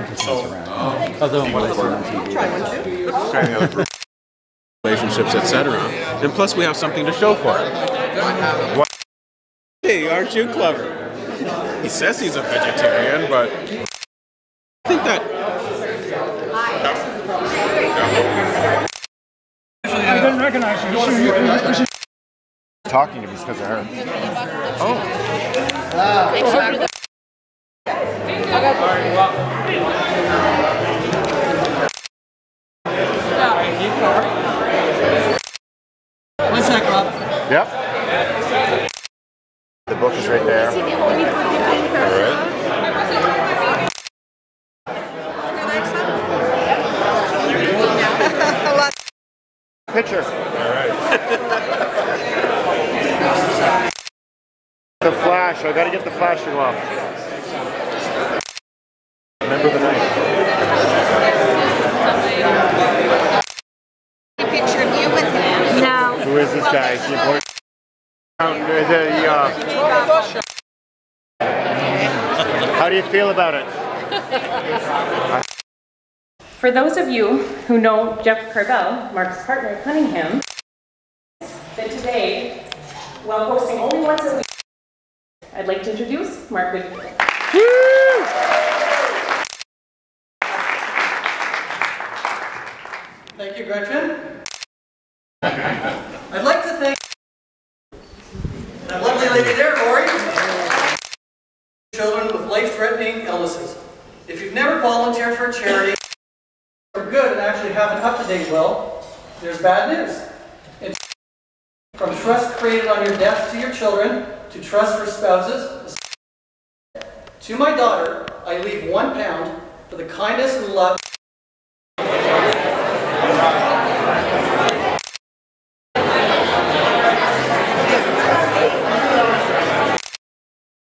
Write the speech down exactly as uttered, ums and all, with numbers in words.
Other than what I see on T V. Try one too. Trying out relationships, et cetera. And plus, we have something to show for it. What? Hey, aren't you clever? He says he's a vegetarian, but I think that. I didn't recognize you. You should Talking to me because of her. Oh. One sec, Rob. Yep. The book is right there. Picture. All right. The flash. I gotta get the flashing off. Remember the night. A picture of you with him. No. Who is this guy? Is he important? Um, the, uh, how do you feel about it? For those of you who know Jeff Carvel, Mark's partner at Cunningham, that today, while hosting only once a week, I'd like to introduce Mark Whitfield. Thank you, Gretchen. I'd like to thank that lovely lady there, Lori. Children with life-threatening illnesses. If you've never volunteered for a charity, or good and actually have an up-to-date will, there's bad news. It's from trust created on your death to your children, to trust for spouses. To my daughter, I leave one pound for the kindness and love